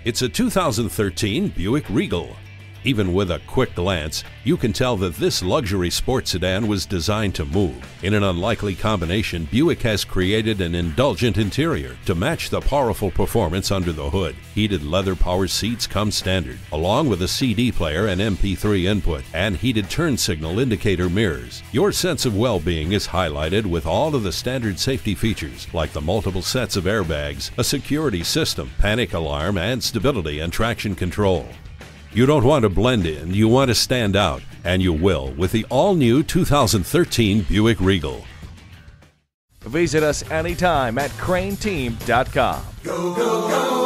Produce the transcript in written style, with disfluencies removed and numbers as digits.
It's a 2013 Buick Regal. Even with a quick glance, you can tell that this luxury sports sedan was designed to move. In an unlikely combination, Buick has created an indulgent interior to match the powerful performance under the hood. Heated leather-powered seats come standard, along with a CD player and MP3 input, and heated turn signal indicator mirrors. Your sense of well-being is highlighted with all of the standard safety features, like the multiple sets of airbags, a security system, panic alarm, and stability and traction control. You don't want to blend in, you want to stand out, and you will with the all-new 2013 Buick Regal. Visit us anytime at craneteam.com. Go, go, go!